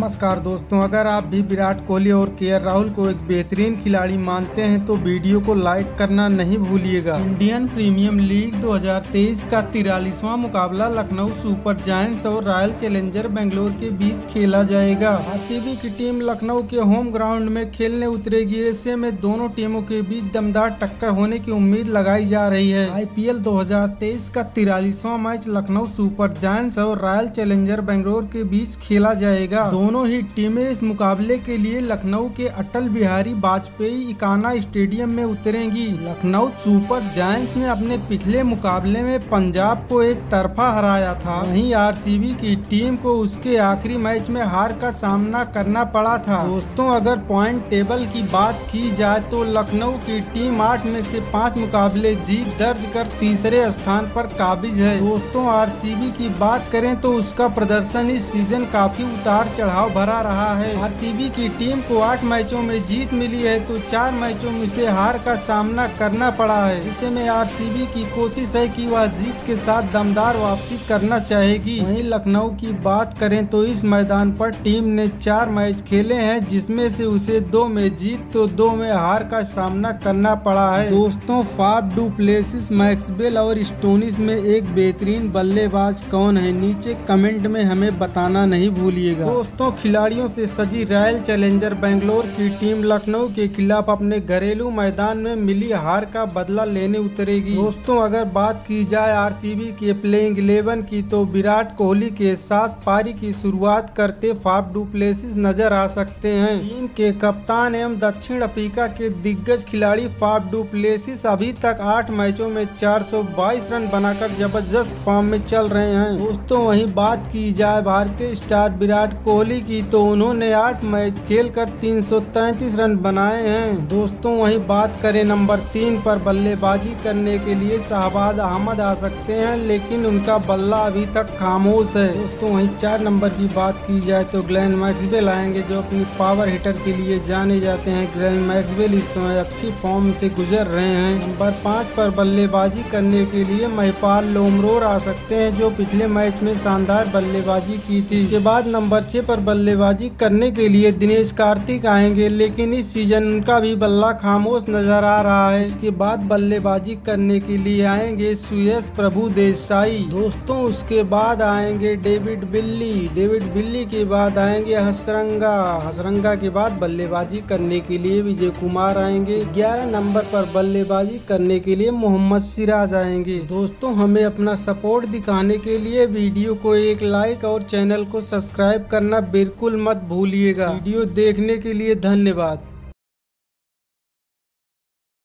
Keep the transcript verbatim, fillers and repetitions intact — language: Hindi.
नमस्कार दोस्तों, अगर आप भी विराट कोहली और के राहुल को एक बेहतरीन खिलाड़ी मानते हैं तो वीडियो को लाइक करना नहीं भूलिएगा। इंडियन प्रीमियर लीग दो हज़ार तेईस का तिरालीसवां मुकाबला लखनऊ सुपर जायंट्स और रॉयल चैलेंजर बेंगलोर के बीच खेला जाएगा। आरसीबी की टीम लखनऊ के होम ग्राउंड में खेलने उतरेगी। ऐसे में दोनों टीमों के बीच दमदार टक्कर होने की उम्मीद लगाई जा रही है। आईपीएल दो हज़ार तेईस का तिरालीसवां मैच लखनऊ सुपर जायंट्स और रॉयल चैलेंजर बेंगलोर के बीच खेला जाएगा। दोनों ही टीमें इस मुकाबले के लिए लखनऊ के अटल बिहारी वाजपेयी इकाना स्टेडियम में उतरेंगी। लखनऊ सुपर जायंट्स ने अपने पिछले मुकाबले में पंजाब को एक तरफा हराया था, वहीं आरसीबी की टीम को उसके आखिरी मैच में हार का सामना करना पड़ा था। दोस्तों, अगर पॉइंट टेबल की बात की जाए तो लखनऊ की टीम आठ में से पाँच मुकाबले जीत दर्ज कर तीसरे स्थान पर काबिज है। दोस्तों, आरसीबी की बात करें तो उसका प्रदर्शन इस सीजन काफी उतार चढ़ाव भरा रहा है। आरसीबी की टीम को आठ मैचों में जीत मिली है तो चार मैचों में से हार का सामना करना पड़ा है। ऐसे में आरसीबी की कोशिश है कि वह जीत के साथ दमदार वापसी करना चाहेगी। वहीं लखनऊ की बात करें तो इस मैदान पर टीम ने चार मैच खेले हैं, जिसमें से उसे दो में जीत तो दो में हार का सामना करना पड़ा है। दोस्तों, फाफ डू प्लेसिस, मैक्सवेल और स्टोनिस में एक बेहतरीन बल्लेबाज कौन है, नीचे कमेंट में हमें बताना नहीं भूलिएगा। दोस्तों, खिलाड़ियों से सजी रॉयल चैलेंजर बेंगलोर की टीम लखनऊ के खिलाफ अपने घरेलू मैदान में मिली हार का बदला लेने उतरेगी। दोस्तों, अगर बात की जाए आरसीबी के प्लेइंग इलेवन की तो विराट कोहली के साथ पारी की शुरुआत करते फाफ डू प्लेसिस नजर आ सकते हैं। टीम के कप्तान एवं दक्षिण अफ्रीका के दिग्गज खिलाड़ी फाफ डू प्लेसिस अभी तक आठ मैचों में चार सौ बाईस रन बनाकर जबरदस्त फॉर्म में चल रहे हैं। दोस्तों, वहीं बात की जाए भारतीय स्टार विराट कोहली की तो उन्होंने आठ मैच खेलकर तीन सौ तैंतीस रन बनाए हैं। दोस्तों, वहीं बात करें नंबर तीन पर बल्लेबाजी करने के लिए शाहबाज अहमद आ सकते हैं, लेकिन उनका बल्ला अभी तक खामोश है। दोस्तों, वहीं चार नंबर की बात की जाए तो ग्लेन मैक्सवेल आएंगे, जो अपनी पावर हिटर के लिए जाने जाते हैं। ग्लेन मैक्सवेल इस समय अच्छी फॉर्म से गुजर रहे हैं। नंबर पाँच पर बल्लेबाजी करने के लिए महिपाल लोमरोर आ सकते हैं, जो पिछले मैच में शानदार बल्लेबाजी की थी। इसके बाद नंबर छह पर बल्लेबाजी करने के लिए दिनेश कार्तिक आएंगे, लेकिन इस सीजन उनका भी बल्ला खामोश नजर आ रहा है। इसके बाद बल्लेबाजी करने के लिए आएंगे सुयश प्रभु देसाई। दोस्तों, उसके बाद आएंगे डेविड बिल्ली। डेविड बिल्ली के बाद आएंगे हसरंगा। हसरंगा के बाद बल्लेबाजी करने के लिए विजय कुमार आएंगे। ग्यारह नंबर पर बल्लेबाजी करने के लिए मोहम्मद सिराज आएंगे। दोस्तों, हमें अपना सपोर्ट दिखाने के लिए वीडियो को एक लाइक और चैनल को सब्सक्राइब करना बिल्कुल मत भूलिएगा। वीडियो देखने के लिए धन्यवाद।